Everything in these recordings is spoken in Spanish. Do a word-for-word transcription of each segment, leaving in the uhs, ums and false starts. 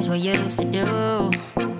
what you used to do.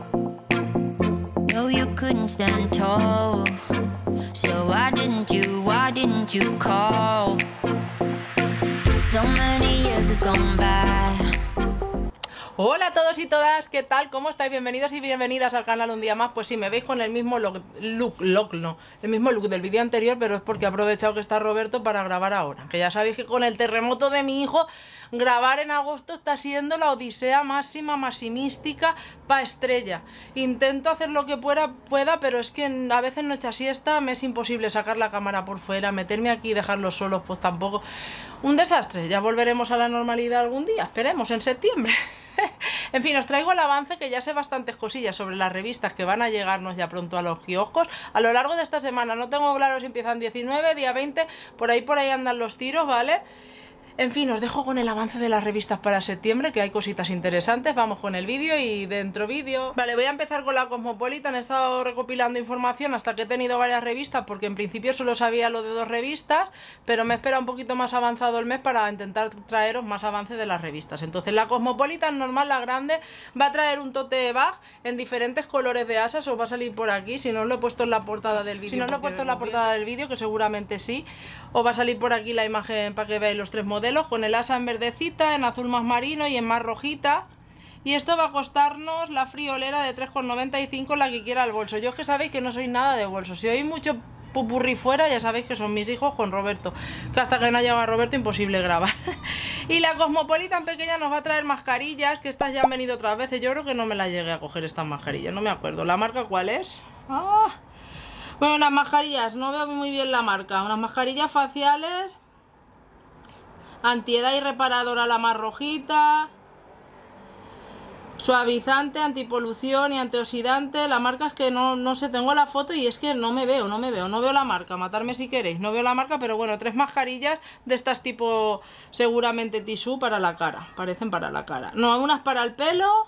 No, you couldn't stand tall. So why didn't you, why didn't you call? So many years has gone by. Hola a todos y todas, ¿qué tal? ¿Cómo estáis? Bienvenidos y bienvenidas al canal un día más. Pues sí, me veis con el mismo look, look, look no, el mismo look del vídeo anterior, pero es porque he aprovechado que está Roberto para grabar ahora. Que ya sabéis que con el terremoto de mi hijo, grabar en agosto está siendo la odisea máxima, maximística, pa' estrella. Intento hacer lo que pueda, pueda pero es que a veces noche a siesta me es imposible sacar la cámara por fuera, meterme aquí y dejarlos solos, pues tampoco. Un desastre, ya volveremos a la normalidad algún día, esperemos, en septiembre. En fin, os traigo el avance, que ya sé bastantes cosillas sobre las revistas que van a llegarnos ya pronto a los kioscos a lo largo de esta semana. No tengo claro si empiezan diecinueve, día veinte, por ahí por ahí andan los tiros, ¿vale? En fin, os dejo con el avance de las revistas para septiembre, que hay cositas interesantes. Vamos con el vídeo y dentro vídeo. Vale, voy a empezar con la Cosmopolitan. He estado recopilando información hasta que he tenido varias revistas, porque en principio solo sabía lo de dos revistas, pero me espera un poquito más avanzado el mes para intentar traeros más avance de las revistas. Entonces la Cosmopolitan normal, la grande, va a traer un tote bag en diferentes colores de asas. Os va a salir por aquí, si no os lo he puesto en la portada del vídeo. Si no os lo he puesto en la portada del vídeo, que seguramente sí, os va a salir por aquí la imagen para que veáis los tres modelos, con el asa en verdecita, en azul más marino y en más rojita. Y esto va a costarnos la friolera de tres con noventa y cinco, la que quiera el bolso. Yo es que sabéis que no soy nada de bolso. Si oís mucho pupurri fuera, ya sabéis que son mis hijos con Roberto, que hasta que no llega Roberto imposible grabar. Y la Cosmopolitan pequeña nos va a traer mascarillas, que estas ya han venido otras veces. Yo creo que no me la llegué a coger estas mascarillas, no me acuerdo. ¿La marca cuál es? ¡Ah! Bueno, unas mascarillas, no veo muy bien la marca. Unas mascarillas faciales antiedad y reparadora, la más rojita, suavizante, antipolución y antioxidante. La marca es que no, no sé, tengo la foto y es que no me veo, no me veo, no veo la marca, matarme si queréis, no veo la marca, pero bueno, tres mascarillas de estas tipo seguramente tisú para la cara, parecen para la cara. No, unas para el pelo,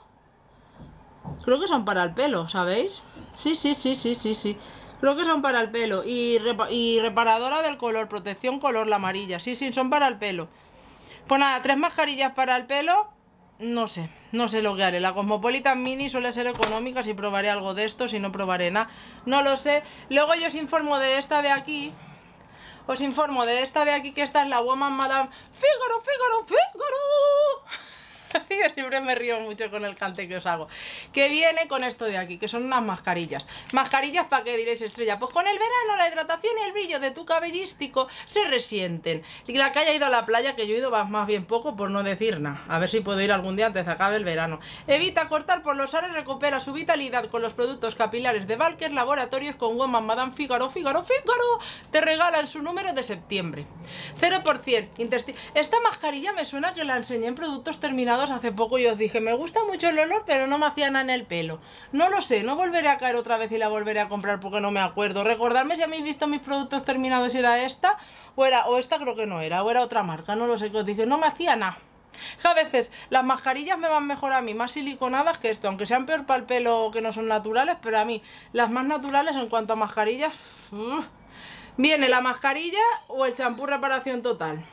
creo que son para el pelo, ¿sabéis? Sí, sí, sí, sí, sí, sí. Creo que son para el pelo. Y, repa y reparadora del color, protección color, la amarilla. Sí, sí, son para el pelo. Pues nada, tres mascarillas para el pelo. No sé, no sé lo que haré. La Cosmopolitan Mini suele ser económica. Si probaré algo de esto, si no probaré nada, no lo sé. Luego yo os informo de esta de aquí. Os informo de esta de aquí, que esta es la Woman Madame Figaro, Figaro, Figaro. Yo siempre me río mucho con el cante que os hago. Que viene con esto de aquí, que son unas mascarillas. ¿Mascarillas para qué, diréis, Estrella? Pues con el verano la hidratación y el brillo de tu cabellístico se resienten. Y la que haya ido a la playa, que yo he ido más bien poco, por no decir nada. A ver si puedo ir algún día antes de acabe el verano. Evita cortar por los aros, recupera su vitalidad con los productos capilares de Valker Laboratorios con Woman Madame Figaro, Figaro, Figaro. Te regalan su número de septiembre. cero por ciento intestino. Esta mascarilla me suena que la enseñé en productos terminados hace poco y os dije, me gusta mucho el olor, pero no me hacía nada en el pelo. No lo sé, no volveré a caer otra vez y la volveré a comprar porque no me acuerdo. Recordadme si habéis visto mis productos terminados, si era esta o era, o esta creo que no era, o era otra marca, no lo sé, que os dije, no me hacía nada. Que a veces las mascarillas me van mejor a mí, más siliconadas que esto, aunque sean peor para el pelo, que no son naturales, pero a mí las más naturales en cuanto a mascarillas, uff. Viene la mascarilla o el champú reparación total.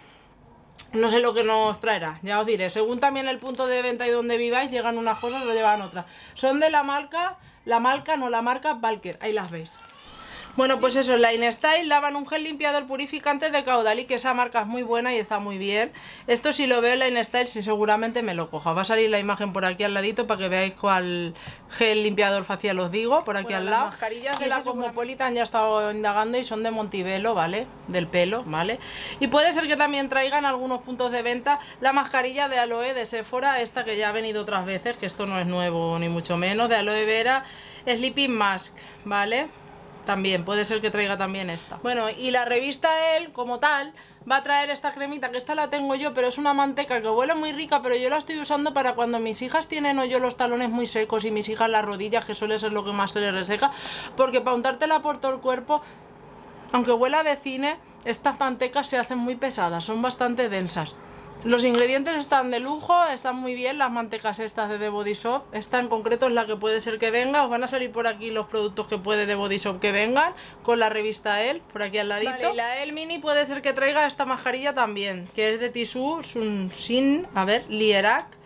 No sé lo que nos traerá, ya os diré. Según también el punto de venta y donde viváis, llegan unas cosas o llevan otras. Son de la marca, la marca, no la marca Valker, ahí las veis. Bueno, pues eso, la InStyle daban un gel limpiador purificante de caudal y que esa marca es muy buena y está muy bien. Esto si lo veo en la InStyle, sí, seguramente me lo coja. Va a salir la imagen por aquí al ladito para que veáis cuál gel limpiador facial os digo, por aquí bueno, al lado. Las mascarillas de la Cosmopolitan ya he estado indagando y son de Montevelo, ¿vale? Del pelo, ¿vale? Y puede ser que también traigan algunos puntos de venta la mascarilla de aloe de Sephora, esta que ya ha venido otras veces, que esto no es nuevo ni mucho menos, de aloe vera, Sleeping Mask, ¿vale? También, puede ser que traiga también esta. Bueno, y la revista Elle, como tal, va a traer esta cremita, que esta la tengo yo, pero es una manteca que huele muy rica, pero yo la estoy usando para cuando mis hijas tienen o yo los talones muy secos y mis hijas las rodillas, que suele ser lo que más se les reseca, porque para untártela por todo el cuerpo, aunque huela de cine, estas mantecas se hacen muy pesadas, son bastante densas. Los ingredientes están de lujo, están muy bien, las mantecas estas de The Body Shop. Esta en concreto es la que puede ser que venga. Os van a salir por aquí los productos que puede The Body Shop que vengan, con la revista Elle, por aquí al ladito. Vale, y la Elle Mini puede ser que traiga esta mascarilla también, que es de tisú, sin, a ver, Lierac,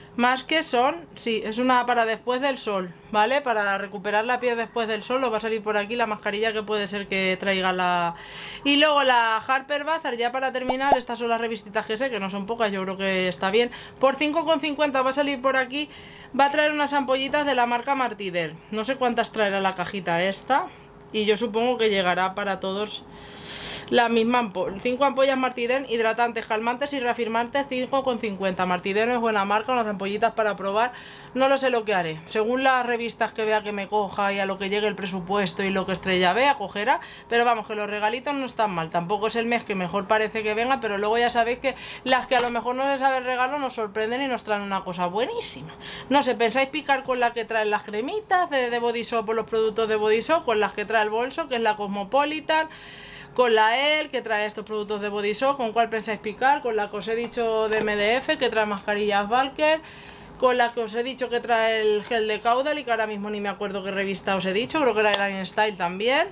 Más que son, sí, es una para después del sol, ¿vale? Para recuperar la piel después del sol, os va a salir por aquí la mascarilla que puede ser que traiga la... Y luego la Harper Bazaar, ya para terminar, estas son las revistitas G S, que no son pocas, yo creo que está bien. Por cinco con cincuenta va a salir por aquí, va a traer unas ampollitas de la marca Martidel. No sé cuántas traerá la cajita esta, y yo supongo que llegará para todos... La misma ampolla, cinco ampollas Martidel, hidratantes, calmantes y reafirmantes, cinco con cincuenta. Martidel es buena marca, unas ampollitas para probar. No lo sé lo que haré. Según las revistas que vea que me coja y a lo que llegue el presupuesto y lo que Estrella vea, cogerá. Pero vamos, que los regalitos no están mal. Tampoco es el mes que mejor parece que venga, pero luego ya sabéis que las que a lo mejor no les sabe el regalo nos sorprenden y nos traen una cosa buenísima. No sé, ¿pensáis picar con la que traen las cremitas de, de Body Shop o los productos de Body Shop? Con las que trae el bolso, que es la Cosmopolitan. Con la E L, que trae estos productos de Body Shop. ¿Con cuál pensáis picar? Con la que os he dicho de M D F, que trae mascarillas Valker. Con la que os he dicho que trae el gel de caudal y que ahora mismo ni me acuerdo qué revista os he dicho. Creo que era el Line Style también.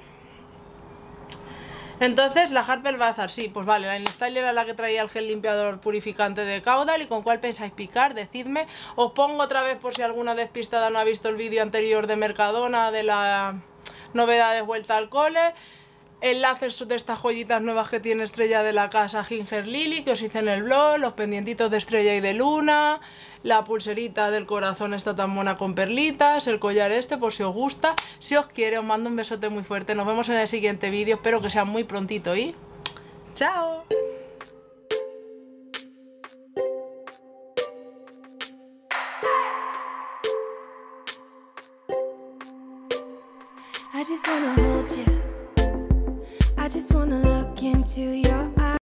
Entonces, la Harper Bazaar, sí, pues vale, la Line Style era la que traía el gel limpiador purificante de caudal. ¿Y con cuál pensáis picar? Decidme. Os pongo otra vez por si alguna despistada no ha visto el vídeo anterior de Mercadona de la novedades vuelta al cole. Enlaces de estas joyitas nuevas que tiene Estrella de la casa Ginger Lily, que os hice en el blog, los pendientitos de Estrella y de Luna, la pulserita del corazón esta tan mona con perlitas, el collar este por si os gusta. Si os quiere os mando un besote muy fuerte, nos vemos en el siguiente vídeo, espero que sea muy prontito y ¡chao! I just wanna hold you. I just wanna look into your eyes.